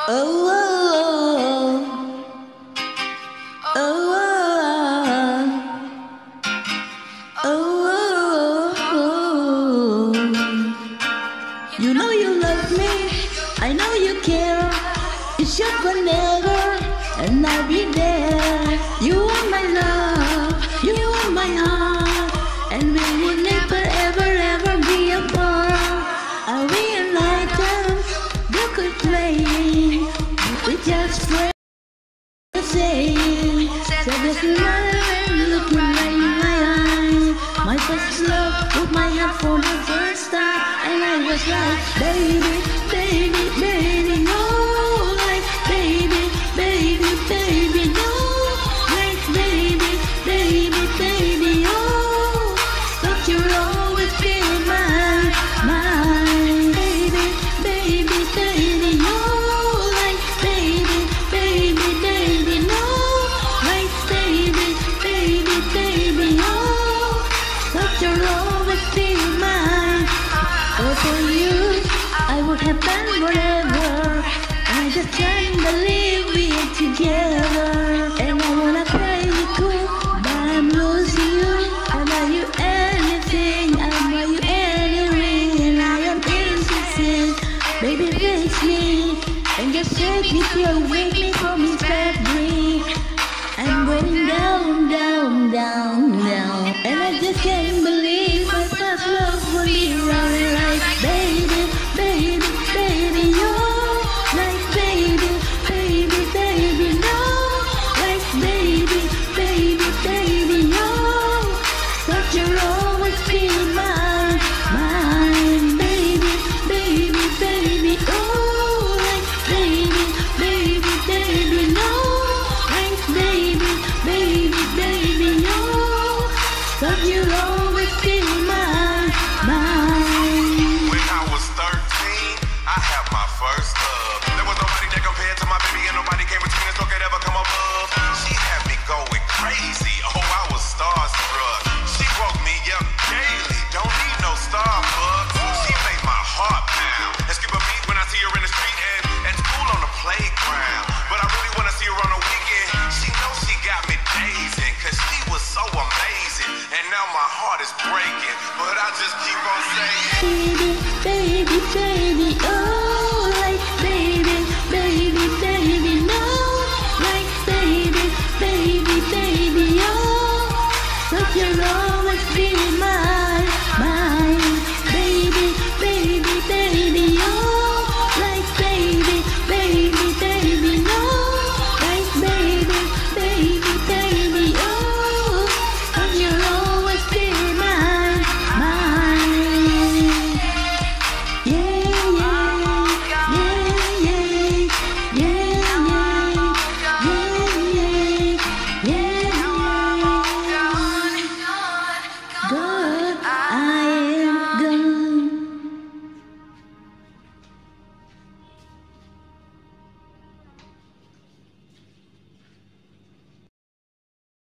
Oh, oh, oh, oh, oh. You know you love me, I know you care. It's just whenever, and I'll be there. You are my love, you are my heart, and we will never ever ever be apart. I realize them, you could play, we just play. Saying, so this love looking right in my eyes. My first love put my heart for the first time, and I was like, baby, baby, baby, no, like, baby, baby, baby, no, like, baby, baby, baby, oh, but you'll always be mine, mine, baby, baby, baby, no, like, baby, baby, baby, no, like, baby, baby, baby, oh, but you'll always be mine. Oh, for you, I would have done whatever. I just can't believe we're together. And I wanna play it cool, but I'm losing you. I buy you anything, I buy you any ring, and I am insistent. Baby, fix me, and just take me till wake me from this bad dream. I'm going down, down, down, down, and I just can't believe my first love will be running like, baby, baby, baby, you're like, baby, baby, baby, no, like, baby, baby, baby, you're, but you'll always be mine, mine, baby, baby, baby, oh, like, baby, baby, baby, no, like, baby, baby, baby, you're, but you'll always be mine, mine. When I was 13, I had my first love. There was nobody that compared to my baby, and nobody came between us, no could ever come above. She had me going crazy, oh, I was starstruck. She woke me up daily, don't need no Starbucks. She made my heart pound and skip a beat when I see her in the street and at school on the playground. But I really wanna see her on the weekend. She knows she got me dazing, cause she was so amazing. And now my heart is breaking, but I just keep on saying, Baby, baby, baby, oh.